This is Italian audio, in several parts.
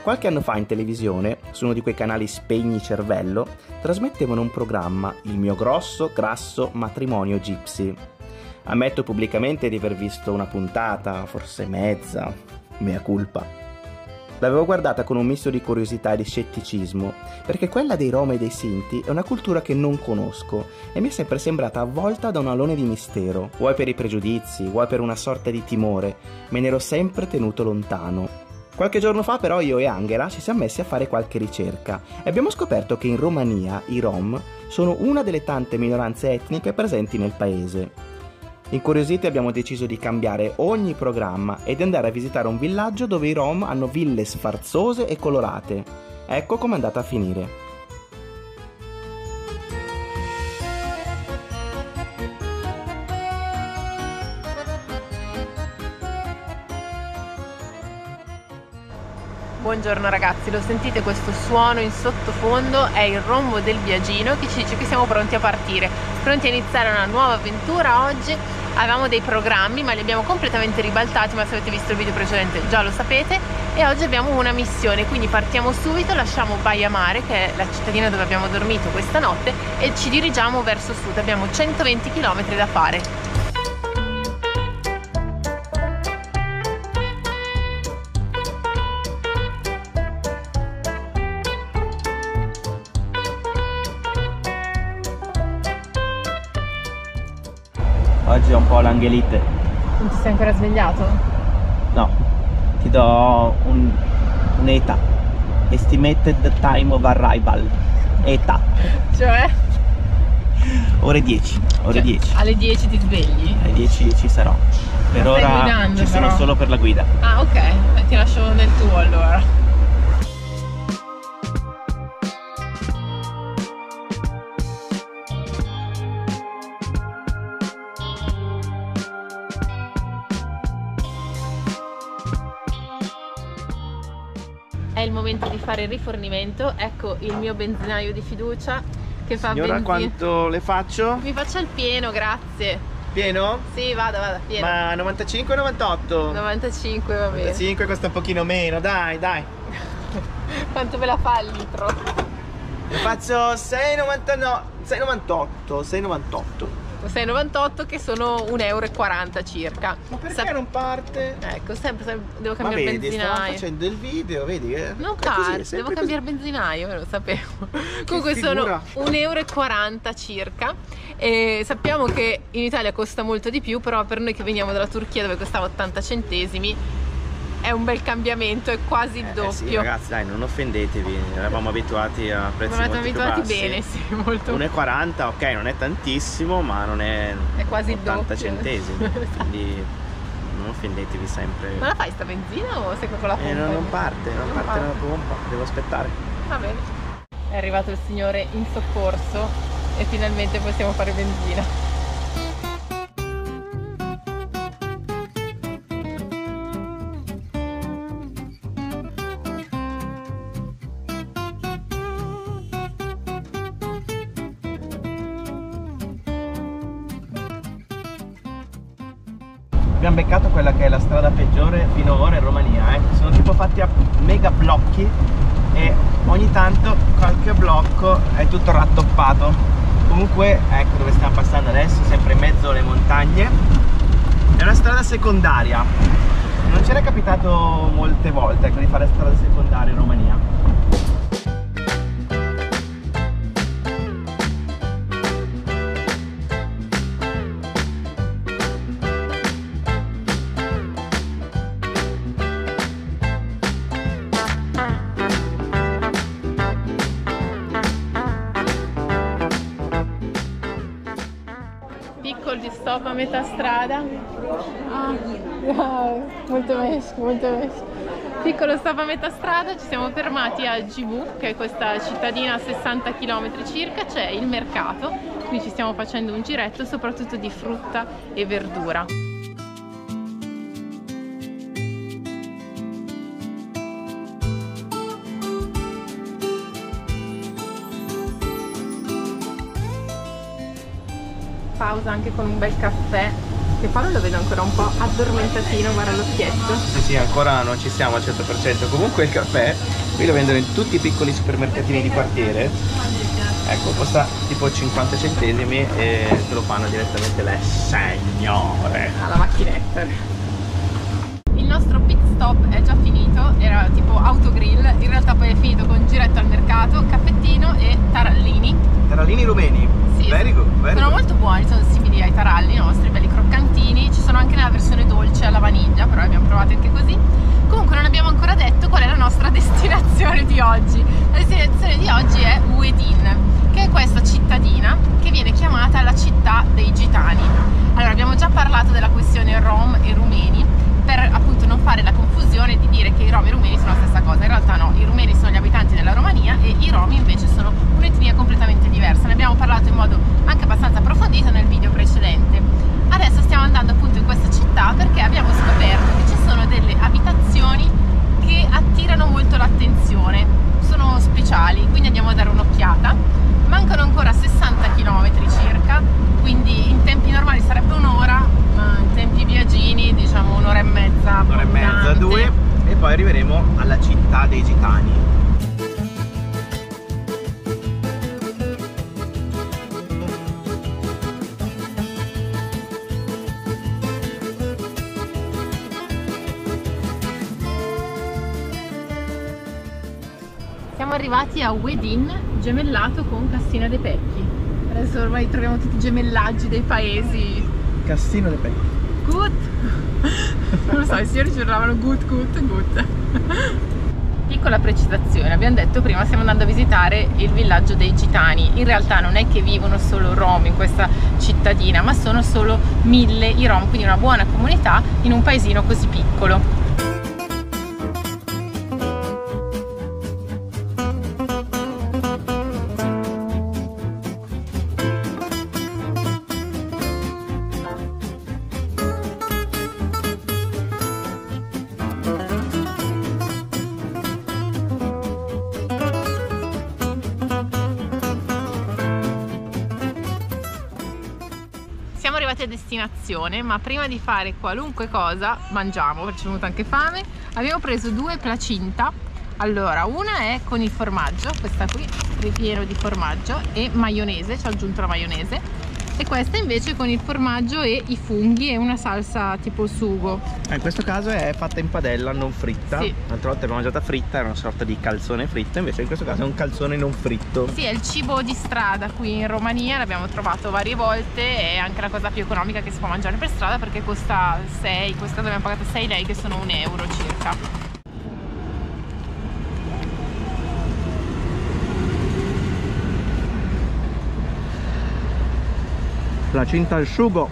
Qualche anno fa in televisione, su uno di quei canali spegni cervello, trasmettevano un programma, Il mio grosso, grasso matrimonio gypsy. Ammetto pubblicamente di aver visto una puntata, forse mezza, mea culpa. L'avevo guardata con un misto di curiosità e di scetticismo, perché quella dei Rom e dei Sinti è una cultura che non conosco e mi è sempre sembrata avvolta da un alone di mistero, vuoi per i pregiudizi, vuoi per una sorta di timore, me ne ero sempre tenuto lontano. Qualche giorno fa però io e Angela ci siamo messi a fare qualche ricerca e abbiamo scoperto che in Romania i Rom sono una delle tante minoranze etniche presenti nel paese. Incuriositi abbiamo deciso di cambiare ogni programma e di andare a visitare un villaggio dove i Rom hanno ville sfarzose e colorate. Ecco com'è andata a finire. Buongiorno ragazzi, lo sentite questo suono in sottofondo? È il rombo del viaggino che ci dice che siamo pronti a partire, pronti a iniziare una nuova avventura. Oggi avevamo dei programmi ma li abbiamo completamente ribaltati, ma se avete visto il video precedente già lo sapete, e oggi abbiamo una missione, quindi partiamo subito, lasciamo Baia Mare, che è la cittadina dove abbiamo dormito questa notte, e ci dirigiamo verso sud. Abbiamo 120 km da fare. Oggi è un po' l'angelite. Non ti sei ancora svegliato? No, ti do un'età. Estimated time of arrival. Età. Cioè? Ore 10. Ore 10. Alle 10 ti svegli? Alle 10 ci sarò. Per ora ci sono solo per la guida. Ah, ok, ti lascio nel tuo allora. È il momento di fare il rifornimento. Ecco il mio benzinaio di fiducia che fa Signora, benzina. quanto le faccio? Mi faccia il pieno, grazie. Pieno? Sì, vada, pieno. Ma 95 o 98? 95 va bene. 95 costa un pochino meno, dai. Quanto ve la fa il litro? Le faccio 6,99, 6,98, 6,98. 6,98 che sono 1,40 € circa. Ma perché non parte? Ecco, sempre devo cambiare vedi, benzinaio. stavo facendo il video, vedi? Non così, parte, devo cambiare benzinaio, lo sapevo. Comunque figura. sono 1,40 € circa. E sappiamo che in Italia costa molto di più, però per noi che veniamo dalla Turchia dove costava 80 centesimi è un bel cambiamento, è quasi il doppio. Sì, ragazzi, dai, non offendetevi, eravamo abituati a prezzi molto più bassi. Bene, sì, molto. 1,40, ok, non è tantissimo, ma non è quasi 80 il doppio. centesimi, quindi non offendetevi sempre. Ma la fai sta benzina o sei con la pompa? Non parte la pompa, devo aspettare. Va bene. È arrivato il signore in soccorso e finalmente possiamo fare benzina. Abbiamo beccato quella che è la strada peggiore finora in Romania, sono tipo fatti a mega blocchi e ogni tanto qualche blocco è tutto rattoppato. Comunque ecco dove stiamo passando adesso, sempre in mezzo alle montagne. È una strada secondaria, non ci era capitato molte volte di fare strada secondaria in Romania. Piccolo di stop a metà strada. Molto meglio. Piccolo stop a metà strada, ci siamo fermati a Gibu, che è questa cittadina a 60 km circa, c'è il mercato, qui ci stiamo facendo un giretto soprattutto di frutta e verdura. Pausa anche con un bel caffè che Paolo lo vedo ancora un po' addormentatino, guarda l'occhietto. Sì, ancora non ci siamo al 100%. Comunque il caffè qui lo vendono in tutti i piccoli supermercatini di quartiere. Ecco, costa tipo 50 centesimi e te lo fanno direttamente le signore. Alla macchinetta. Il nostro pit stop è già finito, era tipo autogrill, in realtà poi è finito con giretto al mercato, caffettino e tarallini. Tarallini rumeni? Sì, very good, sono molto buoni, sono simili ai taralli nostri, belli croccantini, ci sono anche nella versione dolce alla vaniglia, però li abbiamo provati anche così. Comunque non abbiamo ancora detto qual è la nostra destinazione di oggi. La destinazione di oggi è Wedin, che è questa cittadina che viene chiamata la città dei gitani. Allora, abbiamo già parlato della questione rom e rumeni, per appunto non fare la confusione di dire che i rom e i rumeni sono la stessa cosa. In realtà no, i rumeni sono gli abitanti della Romania e i rom invece sono un'etnia completamente diversa. Ne abbiamo parlato in modo anche abbastanza approfondito nel video precedente. Adesso stiamo andando appunto in questa città perché abbiamo scoperto che ci sono delle abitazioni che attirano molto l'attenzione, sono speciali, quindi andiamo a dare un'occhiata. Mancano ancora 60 km circa, quindi in tempi normali sarebbe un'ora, ma in tempi viagini diciamo un'ora e mezza. Un'ora e mezza, 2, e poi arriveremo alla città dei gitani. Siamo arrivati a Wedin, gemellato con Cassina dei Pecchi. Adesso ormai troviamo tutti i gemellaggi dei paesi. Cassino dei Pecchi. Gut! Non lo so, i signori ci urlavano gut, gut, gut. Piccola precisazione, abbiamo detto prima stiamo andando a visitare il villaggio dei gitani. In realtà non è che vivono solo rom in questa cittadina, ma sono solo 1000 i rom, quindi una buona comunità in un paesino così piccolo. Siamo arrivati a destinazione, ma prima di fare qualunque cosa mangiamo, perché ci è venuta anche fame. Abbiamo preso 2 placinta. Allora, una è con il formaggio, questa qui ripieno di formaggio e maionese, ci ho aggiunto la maionese, e questa invece con il formaggio e i funghi e una salsa tipo sugo. In questo caso è fatta in padella, non fritta. Sì. L'altra volta l'abbiamo mangiata fritta, era una sorta di calzone fritto, invece in questo caso è un calzone non fritto. Sì, è il cibo di strada qui in Romania, l'abbiamo trovato varie volte, è anche la cosa più economica che si può mangiare per strada perché costa 6, in questo caso abbiamo pagato 6 lei, che sono 1 euro circa. Placinta al sugo.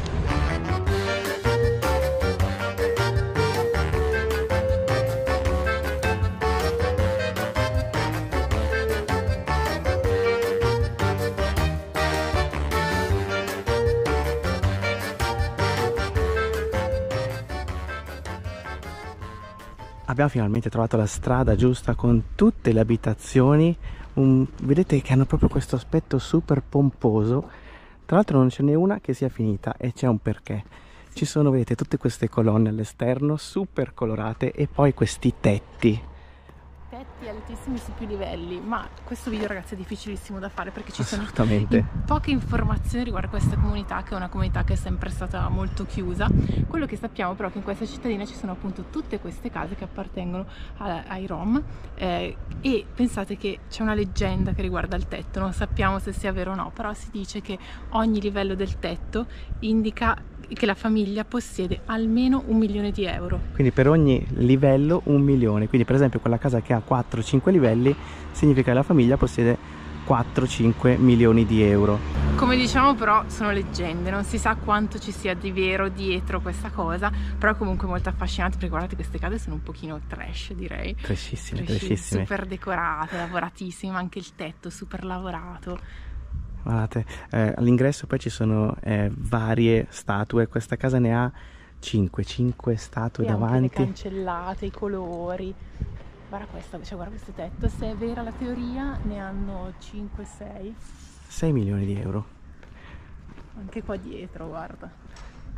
Abbiamo finalmente trovato la strada giusta con tutte le abitazioni. Vedete che hanno proprio questo aspetto super pomposo. Tra l'altro non ce n'è una che sia finita e c'è un perché. Ci sono, vedete, tutte queste colonne all'esterno super colorate e poi questi tetti. Tetti altissimi su più livelli, ma questo video ragazzi è difficilissimo da fare perché ci sono poche informazioni riguardo questa comunità, che è una comunità che è sempre stata molto chiusa. Quello che sappiamo però è che in questa cittadina ci sono appunto tutte queste case che appartengono ai rom, e pensate che c'è una leggenda che riguarda il tetto, non sappiamo se sia vero o no, però si dice che ogni livello del tetto indica che la famiglia possiede almeno 1 milione di euro. Quindi per ogni livello 1 milione. Quindi per esempio quella casa che ha 4-5 livelli significa che la famiglia possiede 4-5 milioni di euro. Come diciamo però sono leggende, non si sa quanto ci sia di vero dietro questa cosa, però comunque molto affascinante perché guardate queste case sono un pochino trash, direi. Trashissime. Super decorate, lavoratissime, anche il tetto super lavorato. Guardate, all'ingresso poi ci sono varie statue. Questa casa ne ha 5 statue davanti. Le cancellate, i colori. Guarda questa, cioè guarda questo tetto, se è vera la teoria ne hanno 6 milioni di euro. Anche qua dietro, guarda.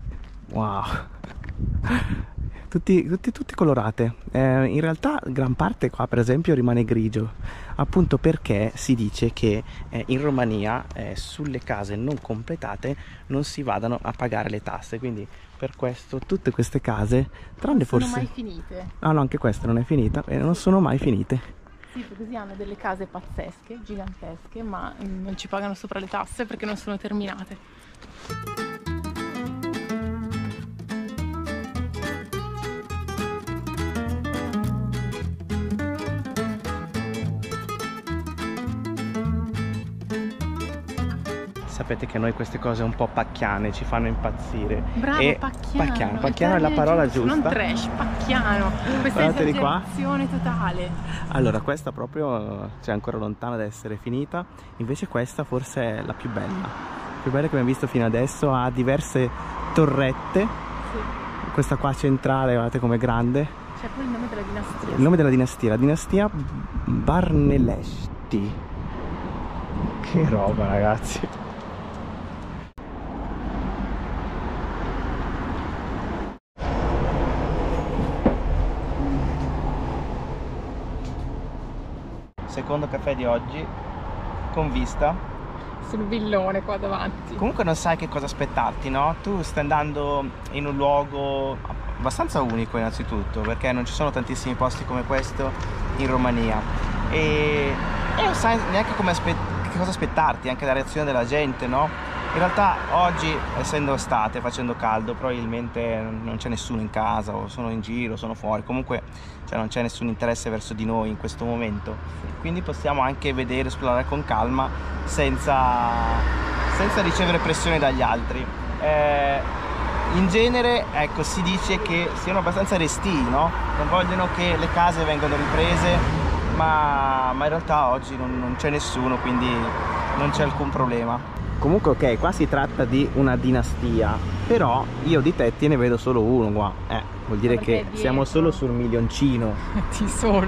Wow, tutti colorate. In realtà gran parte qua per esempio rimane grigio, appunto perché si dice che in Romania sulle case non completate non si vadano a pagare le tasse, quindi per questo tutte queste case, tranne forse... Non sono mai finite. Ah no, anche questa non è finita e non sono mai finite. Sì, così hanno delle case pazzesche, gigantesche, ma non ci pagano sopra le tasse perché non sono terminate. Sapete che noi queste cose un po' pacchiane ci fanno impazzire. Bravo, e pacchiano. Pacchiano è la parola giusta. Non trash, pacchiano. Questa esagerazione totale. Allora, questa proprio c'è ancora lontana da essere finita. Invece questa forse è la più bella. La più bella che abbiamo visto fino adesso. Ha diverse torrette. Sì. Questa qua centrale, guardate com'è grande. C'è poi il nome della dinastia. Il nome della dinastia, la dinastia Barnelesti. Che roba, ragazzi. Secondo caffè di oggi, con vista sul villone qua davanti. Comunque non sai che cosa aspettarti, no? Tu stai andando in un luogo abbastanza unico innanzitutto, perché non ci sono tantissimi posti come questo in Romania e non sai neanche che cosa aspettarti, anche la reazione della gente, no? In realtà oggi, essendo estate, facendo caldo, probabilmente non c'è nessuno in casa, o sono in giro, sono fuori, comunque cioè, non c'è nessun interesse verso di noi in questo momento, quindi possiamo anche vedere, esplorare con calma senza ricevere pressione dagli altri. In genere, ecco, si dice che siano abbastanza restii, no? Non vogliono che le case vengano riprese, ma in realtà oggi non c'è nessuno, quindi non c'è alcun problema. Comunque ok, qua si tratta di una dinastia, però io di tetti ne vedo solo uno qua, vuol dire che siamo solo sul milioncino. Di solo.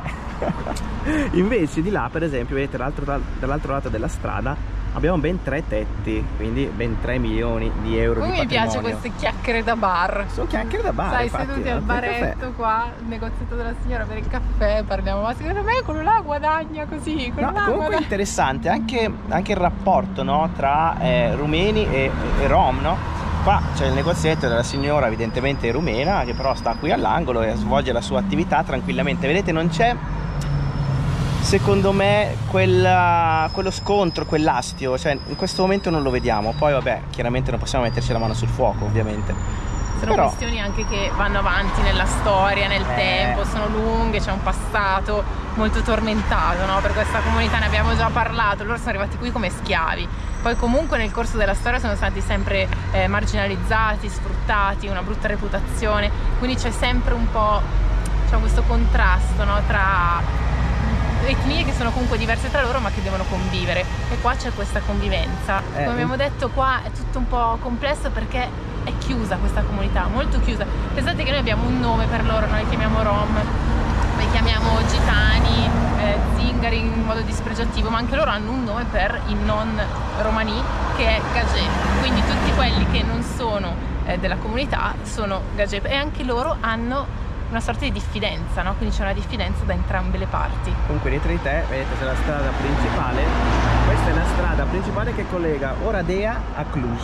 Invece di là, per esempio, vedete dall'altro lato della strada abbiamo ben 3 tetti, quindi ben 3 milioni di euro di patrimonio. Mi piace queste chiacchiere da bar. Sono chiacchiere da bar. Sai, infatti, seduti al baretto qua, il negozietto della signora per il caffè, parliamo, ma secondo me quello là guadagna così, quello là comunque guadagna. È interessante anche il rapporto, no, tra rumeni e rom, no? Qua c'è il negozietto della signora evidentemente rumena, che però sta qui all'angolo e svolge la sua attività tranquillamente. Vedete, non c'è, secondo me, quello scontro, quell'astio, cioè in questo momento non lo vediamo. Poi vabbè, chiaramente non possiamo metterci la mano sul fuoco, ovviamente. Sono questioni anche che vanno avanti nella storia, nel tempo, sono lunghe, c'è un passato molto tormentato, no? Per questa comunità ne abbiamo già parlato, loro sono arrivati qui come schiavi, poi comunque nel corso della storia sono stati sempre marginalizzati, sfruttati, una brutta reputazione, quindi c'è sempre un po', c'è questo contrasto, no? Tra etnie che sono comunque diverse tra loro ma che devono convivere, e qua c'è questa convivenza. Come abbiamo detto, qua è tutto un po' complesso perché è chiusa questa comunità, molto chiusa. Pensate che noi abbiamo un nome per loro, noi li chiamiamo rom, li chiamiamo gitani, zingari in modo dispregiativo, ma anche loro hanno un nome per i non romani che è Gagè, quindi tutti quelli che non sono della comunità sono Gagè, e anche loro hanno una sorta di diffidenza, no? Quindi c'è una diffidenza da entrambe le parti. Comunque dietro di te vedete c'è la strada principale, questa è la strada principale che collega Oradea a Cluj.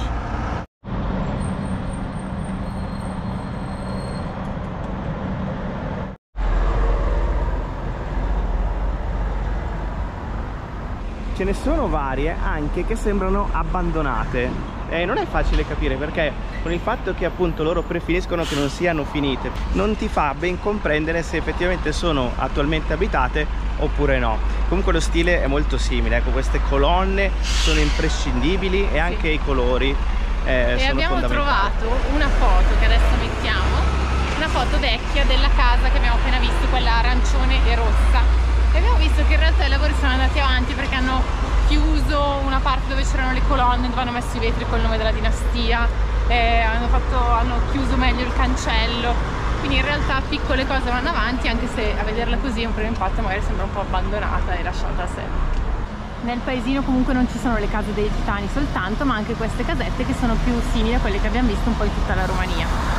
Ce ne sono varie anche che sembrano abbandonate. Non è facile capire perché con il fatto che appunto loro preferiscono che non siano finite non ti fa ben comprendere se effettivamente sono attualmente abitate oppure no. Comunque lo stile è molto simile, ecco, queste colonne sono imprescindibili e anche i colori e abbiamo trovato una foto che adesso mettiamo, una foto vecchia della casa che abbiamo appena visto, quella arancione e rossa, e abbiamo visto che in realtà i lavori sono andati avanti perché hanno chiuso una parte dove c'erano le colonne, dove hanno messo i vetri col nome della dinastia, hanno chiuso meglio il cancello, quindi in realtà piccole cose vanno avanti, anche se a vederla così a un primo impatto magari sembra un po' abbandonata e lasciata a sé. nel paesino comunque non ci sono le case dei gitani soltanto, ma anche queste casette che sono più simili a quelle che abbiamo visto un po' in tutta la Romania.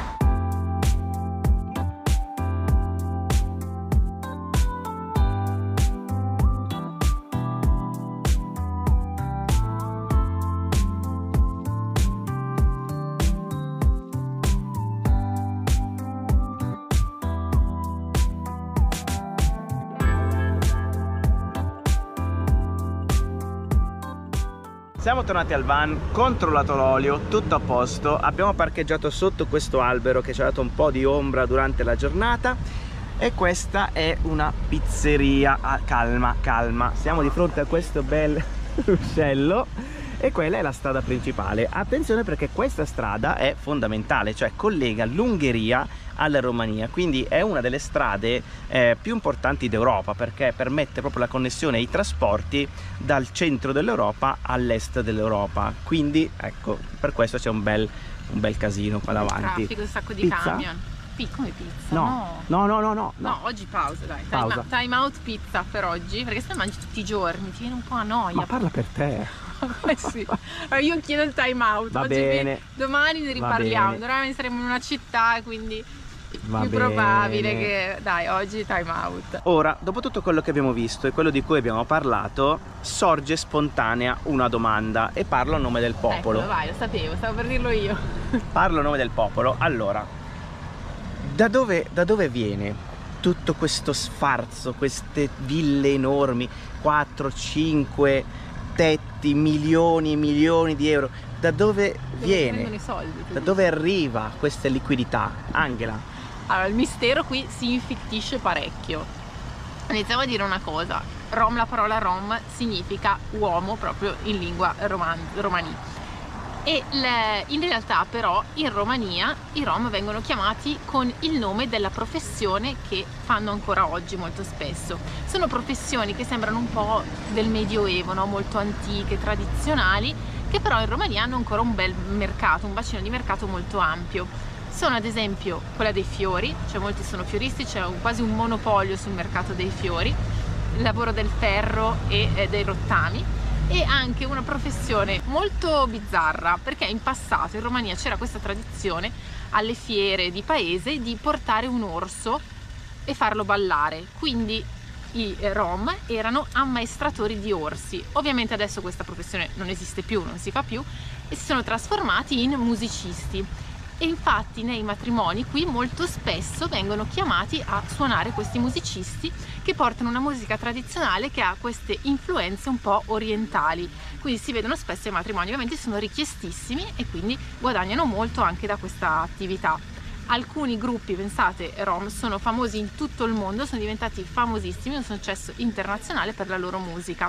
Siamo tornati al van, controllato l'olio, tutto a posto, abbiamo parcheggiato sotto questo albero che ci ha dato un po' di ombra durante la giornata e questa è una pizzeria. Calma, calma, siamo di fronte a questo bel ruscello e quella è la strada principale. Attenzione perché questa strada è fondamentale, cioè collega l'Ungheria alla Romania, quindi è una delle strade più importanti d'Europa perché permette proprio la connessione ai trasporti dal centro dell'Europa all'est dell'Europa, quindi ecco, per questo c'è un bel casino qua davanti. Traffico, un sacco di pizza? Camion. Come pizza? No, oggi pausa, dai. Pausa. Time out pizza per oggi, perché se mangi tutti i giorni ti viene un po' a noia. Ma parla per te. Sì. Allora io chiedo il time out. Va oggi bene. Domani ne riparliamo. Domani saremo in una città, quindi più probabile che dai, oggi time out. Ora, dopo tutto quello che abbiamo visto e quello di cui abbiamo parlato, sorge spontanea una domanda e parlo a nome del popolo. Eccolo, vai, lo sapevo, stavo per dirlo io. Parlo a nome del popolo. Allora, da dove viene tutto questo sfarzo, queste ville enormi, 4, 5 tetti, milioni e milioni di euro? Da dove viene? I soldi, da dove arriva questa liquidità? Angela? Allora, il mistero qui si infittisce parecchio. Iniziamo a dire una cosa. La parola rom significa uomo proprio in lingua romani. E in realtà però in Romania i rom vengono chiamati con il nome della professione che fanno ancora oggi molto spesso. Sono professioni che sembrano un po' del Medioevo, no? Molto antiche, tradizionali, che però in Romania hanno ancora un bel mercato, un bacino di mercato molto ampio. Sono ad esempio quella dei fiori, cioè molti sono fioristi, c'è quasi un monopolio sul mercato dei fiori, il lavoro del ferro e dei rottami, e anche una professione molto bizzarra perché in passato in Romania c'era questa tradizione alle fiere di paese di portare un orso e farlo ballare, quindi i rom erano ammaestratori di orsi. Ovviamente adesso questa professione non esiste più, non si fa più, e si sono trasformati in musicisti. E infatti nei matrimoni qui molto spesso vengono chiamati a suonare questi musicisti che portano una musica tradizionale che ha queste influenze un po' orientali, quindi si vedono spesso ai matrimoni. Ovviamente sono richiestissimi e quindi guadagnano molto anche da questa attività. Alcuni gruppi, pensate, rom sono famosi in tutto il mondo, sono diventati famosissimi, un successo internazionale per la loro musica.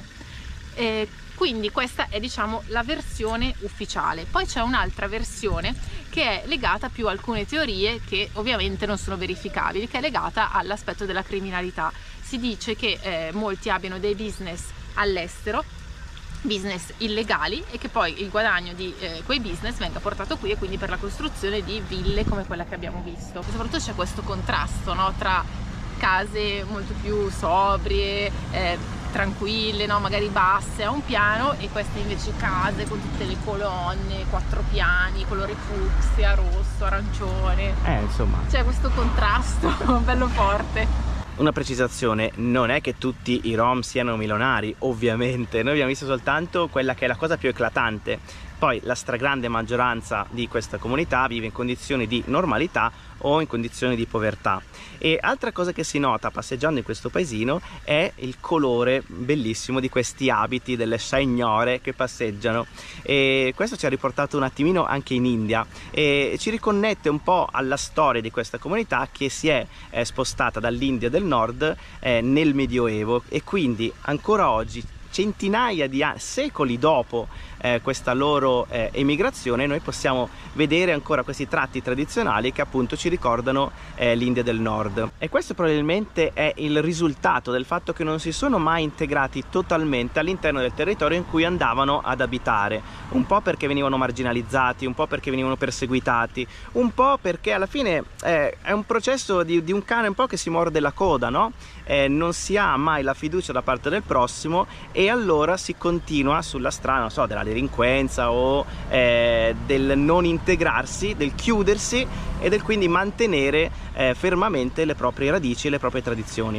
Quindi questa è, diciamo, la versione ufficiale. Poi c'è un'altra versione che è legata più a alcune teorie che ovviamente non sono verificabili, che è legata all'aspetto della criminalità. Si dice che molti abbiano dei business all'estero, business illegali, e che poi il guadagno di quei business venga portato qui, e quindi per la costruzione di ville come quella che abbiamo visto. E soprattutto c'è questo contrasto, no, tra case molto più sobrie, tranquille, no? Magari basse a un piano, e queste invece case con tutte le colonne, 4 piani, colore fucsia, rosso, arancione. Insomma, c'è questo contrasto bello forte. Una precisazione: non è che tutti i rom siano milionari, ovviamente. Noi abbiamo visto soltanto quella che è la cosa più eclatante. Poi la stragrande maggioranza di questa comunità vive in condizioni di normalità o in condizioni di povertà. E altra cosa che si nota passeggiando in questo paesino è il colore bellissimo di questi abiti delle signore che passeggiano, e questo ci ha riportato un attimino anche in India e ci riconnette un po' alla storia di questa comunità che si è spostata dall'India del Nord nel Medioevo, e quindi ancora oggi, centinaia di secoli dopo questa loro emigrazione, noi possiamo vedere ancora questi tratti tradizionali che appunto ci ricordano l'India del Nord. E questo probabilmente è il risultato del fatto che non si sono mai integrati totalmente all'interno del territorio in cui andavano ad abitare, un po' perché venivano marginalizzati, un po' perché venivano perseguitati, un po' perché alla fine è un processo di un cane un po' che si morde la coda, no? Non si ha mai la fiducia da parte del prossimo, e e allora si continua sulla strada, non so, della delinquenza o del non integrarsi, del chiudersi e del quindi mantenere fermamente le proprie radici e le proprie tradizioni.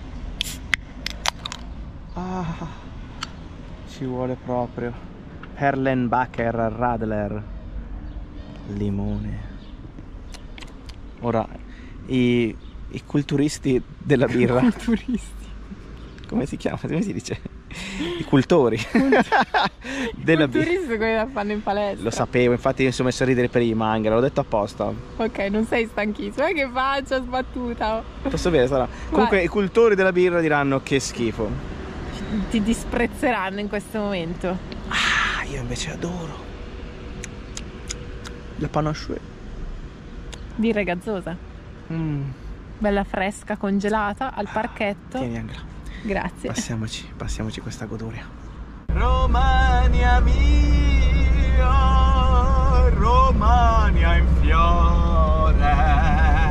Ci vuole proprio Perlenbacher Radler, limone. Ora i culturisti della birra. Culturisti. Come si chiama? Come si dice? I cultori della birra. Culturisti sono quelli che fanno in palestra. Lo sapevo, infatti mi sono messo a ridere prima, Angela, l'ho detto apposta. Ok, non sei stanchissimo, che faccia sbattuta. Posso bene, sarà. Comunque i cultori della birra diranno che schifo. Ti disprezzeranno in questo momento. Io invece adoro la panache. Birra gazzosa. Bella fresca, congelata, al parchetto. Tieni, Angela. Grazie. Passiamoci questa goduria. Romagna mia, Romagna in fiore.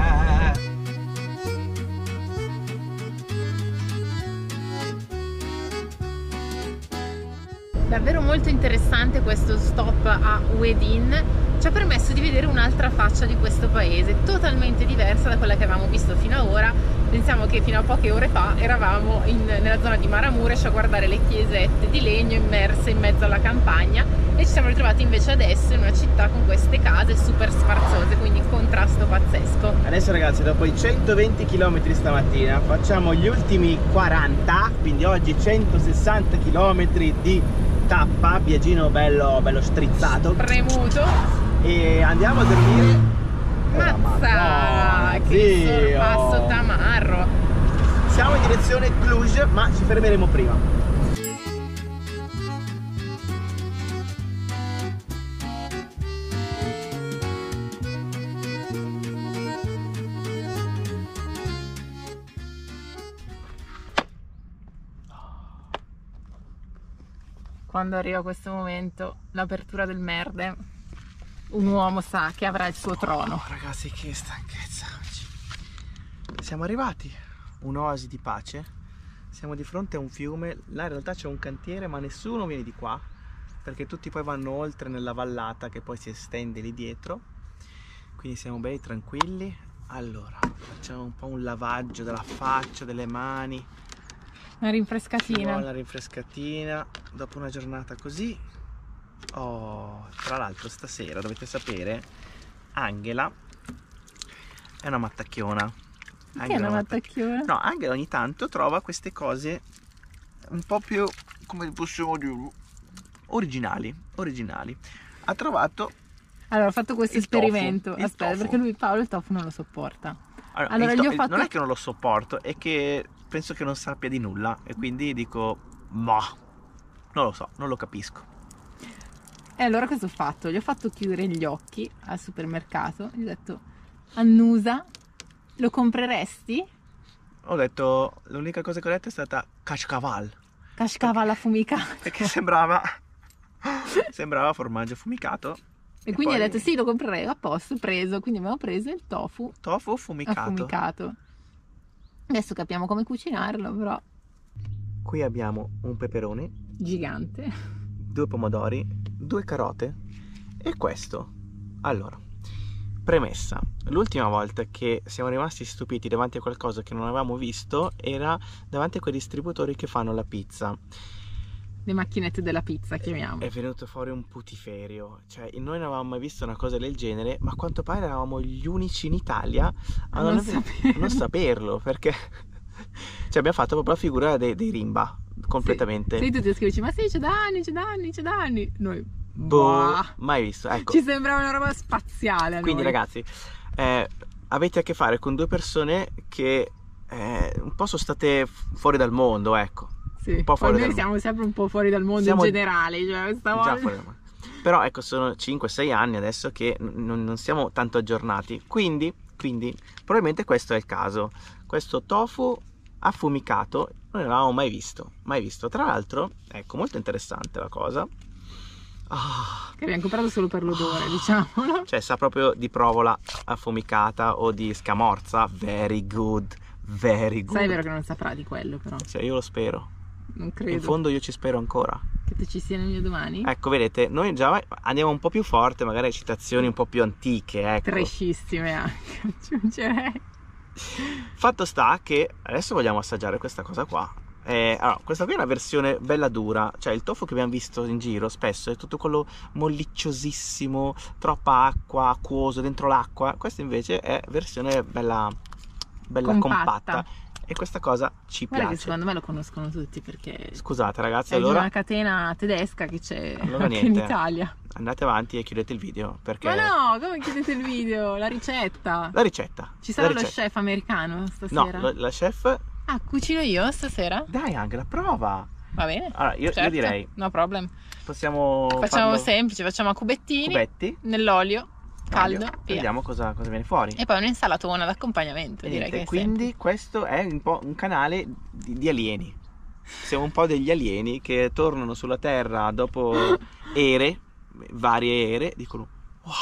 Davvero molto interessante questo stop a Wedin, ci ha permesso di vedere un'altra faccia di questo paese, totalmente diversa da quella che avevamo visto fino ad ora. Pensiamo che fino a poche ore fa eravamo nella zona di Maramuresh a guardare le chiesette di legno immerse in mezzo alla campagna e ci siamo ritrovati invece adesso in una città con queste case super sfarzose, quindi contrasto pazzesco. Adesso ragazzi, dopo i 120 km stamattina facciamo gli ultimi 40, quindi oggi 160 km di tappa, viaggino bello strizzato, premuto, e andiamo a dormire. Mazza, che sorpasso tamarro. Siamo in direzione Cluj, ma ci fermeremo prima. Quando arriva questo momento, l'apertura del merde, un uomo sa che avrà il suo trono. Ragazzi, che stanchezza oggi. Siamo arrivati, un'oasi di pace. Siamo di fronte a un fiume. Là in realtà c'è un cantiere, ma nessuno viene di qua, perché tutti poi vanno oltre nella vallata che poi si estende lì dietro. Quindi siamo belli tranquilli. Allora, facciamo un po' un lavaggio della faccia, delle mani. Una rinfrescatina. Una rinfrescatina dopo una giornata così. Oh, tra l'altro stasera dovete sapere, Angela è una mattacchiona. Che è una mattacchiona? No, Angela ogni tanto trova queste cose un po' più, come possiamo dire, originali. Ha trovato. Allora, ho fatto questo esperimento. Il Aspetta, tofu. perché Paolo il tofu non lo sopporta. Allora, gli ho fatto... non è che non lo sopporto, è che penso che non sappia di nulla e quindi dico, ma non lo so, non lo capisco. E allora cosa ho fatto? Gli ho fatto chiudere gli occhi al supermercato, gli ho detto, Annusa, lo compreresti? Ho detto, l'unica cosa che ho detto è stata Kashkaval. Kashkaval affumicato. Perché sembrava formaggio affumicato. E quindi poi... ha detto sì, lo comprerei, a posto, preso. Quindi abbiamo preso il tofu affumicato. Adesso capiamo come cucinarlo, però. Qui abbiamo un peperone Gigante. 2 pomodori, 2 carote e questo. Allora, premessa, l'ultima volta che siamo rimasti stupiti davanti a qualcosa che non avevamo visto era davanti a quei distributori che fanno la pizza. Le macchinette della pizza, chiamiamo. È venuto fuori un putiferio, cioè noi non avevamo mai visto una cosa del genere, ma a quanto pare eravamo gli unici in Italia a non saperlo, perché cioè abbiamo fatto proprio la figura dei rimba completamente. Sì, tutti scrivono, ma sì, c'è da anni. Noi, mai visto, ecco. Ci sembrava una roba spaziale. Quindi ragazzi, avete a che fare con 2 persone che un po' sono state fuori dal mondo, ecco. Sì, un po' fuori noi siamo sempre un po' fuori dal mondo in generale, cioè questa volta. Già fuori dal mondo. Però ecco, sono 5-6 anni adesso che non siamo tanto aggiornati, quindi probabilmente questo è il caso. Questo tofu affumicato non l'avevamo mai visto. Tra l'altro, ecco, molto interessante la cosa. Che abbiamo comprato solo per l'odore, diciamolo. Cioè sa proprio di provola affumicata o di scamorza. Very good. Sai, è vero che non saprà di quello, però. Cioè io lo spero. Non credo. In fondo io ci spero ancora. Che tu ci sia nel mio domani? Ecco, vedete, noi già andiamo un po' più forte, magari citazioni un po' più antiche, ecco. Trashissime anche, aggiungerei. Fatto sta che adesso vogliamo assaggiare questa cosa qua. Allora, questa qui è una versione bella dura, cioè il tofu che abbiamo visto in giro spesso è tutto quello mollicciosissimo, troppa acqua, acquoso dentro l'acqua. Questa invece è versione bella compatta. E questa cosa ci Guarda piace. che secondo me lo conoscono tutti perché Scusate ragazzi, è di allora una catena tedesca che c'è Allora anche niente. in Italia. andate avanti e chiudete il video perché Ma no, come chiudete il video? La ricetta. la ricetta. Ci sarà la lo ricetta. chef americano No, stasera? la chef. Ah, cucino io stasera? Dai, anche la prova. Va bene. Allora, io Certo, direi no problem. possiamo Facciamo farlo semplice, facciamo a cubettini cubetti, nell'olio caldo, e via. vediamo cosa viene fuori. E poi un'insalatona d'accompagnamento, E direi niente, che è quindi questo è un po' un canale di alieni. Siamo un po' degli alieni che tornano sulla Terra dopo varie ere, dicono wow,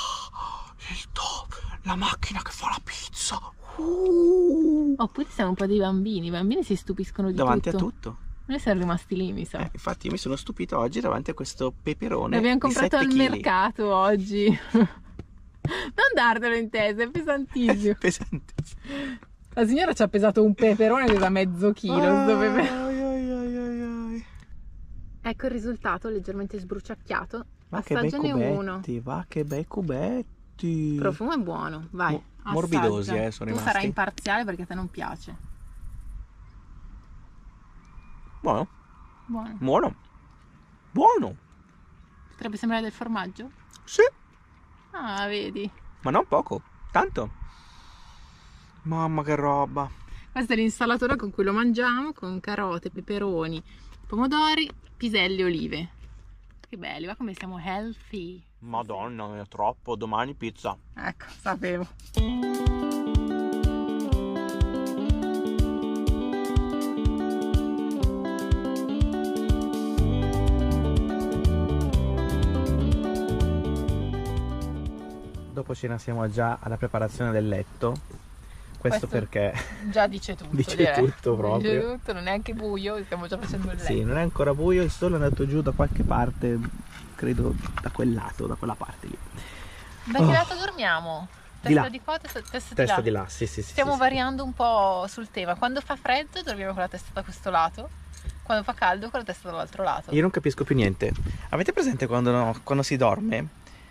la macchina che fa la pizza. Oppure siamo un po' dei bambini, i bambini si stupiscono di Davanti tutto. a tutto. Noi siamo rimasti lì, mi sa. Infatti io mi sono stupito oggi davanti a questo peperone. L'abbiamo di comprato 7 al chili. mercato oggi. Non dartelo in testa, è pesantissimo. Pesante. La signora ci ha pesato un peperone che pesa mezzo chilo. Sto peperone. Ai. Ecco il risultato, leggermente sbruciacchiato. Ma che bei Assaggiane uno. cubetti, va che bei cubetti. Il profumo è buono, vai. Morbidosi, assaggia. sono Tu rimasti. sarai imparziale perché a te non piace. Buono, Buono. buono, buono. Potrebbe sembrare del formaggio? Sì, Ah, vedi. ma non poco, tanto. Mamma che roba. Questa è l'insalatura con cui lo mangiamo, con carote, peperoni, pomodori, piselli e olive. Che belli, va come siamo healthy. Madonna, è troppo, domani pizza. Ecco, sapevo. Dopo cena siamo già alla preparazione del letto. Questo perché Già dice tutto. dice direi. tutto proprio. Dice tutto, non è neanche buio, stiamo già facendo il letto. Sì, non è ancora buio, il sole è andato giù da qualche parte, credo da quel lato, da quella parte lì. Da che lato dormiamo? Di là. Testa di qua, testa Testa di là. di là, sì. Stiamo sì. variando un po' sul tema. Quando fa freddo dormiamo con la testa da questo lato, quando fa caldo con la testa dall'altro lato. Io non capisco più niente. Avete presente quando si dorme?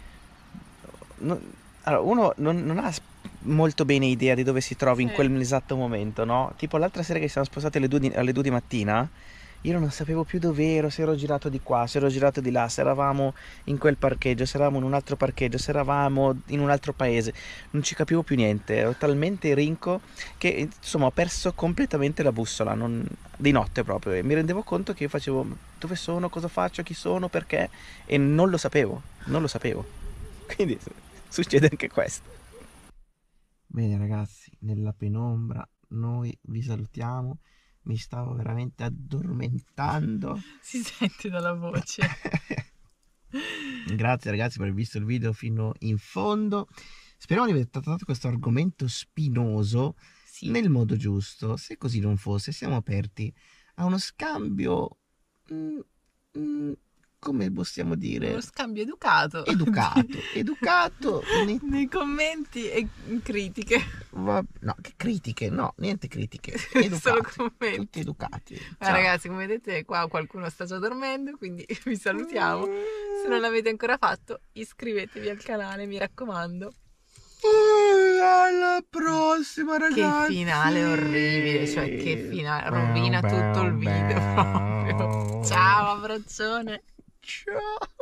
Allora, uno non ha molto bene idea di dove si trovi in Sì. quell'esatto momento, no? Tipo l'altra sera che siamo spostati alle 2 di mattina, io non sapevo più dove ero, se ero girato di qua, se ero girato di là, se eravamo in quel parcheggio, se eravamo in un altro parcheggio, se eravamo in un altro paese. Non ci capivo più niente, ero talmente rinco che insomma ho perso completamente la bussola, di notte proprio, e mi rendevo conto che io facevo dove sono, cosa faccio, chi sono, perché, e non lo sapevo. Quindi succede anche questo. Bene ragazzi, nella penombra noi vi salutiamo. Mi stavo veramente addormentando. Si sente dalla voce. Grazie ragazzi per aver visto il video fino in fondo. Speriamo di aver trattato questo argomento spinoso Sì. nel modo giusto. Se così non fosse, siamo aperti a uno scambio, come possiamo dire, Uno scambio educato. educato Nei commenti e critiche. no, che critiche, no, niente critiche, Solo educati, commenti. tutti educati. Ma Ciao. ragazzi, come vedete qua qualcuno sta già dormendo, quindi vi salutiamo. Se non l'avete ancora fatto, iscrivetevi al canale, mi raccomando. Alla prossima ragazzi. Che finale orribile, cioè che finale, rovina tutto il video proprio. Ciao, abbraccione. Ciao.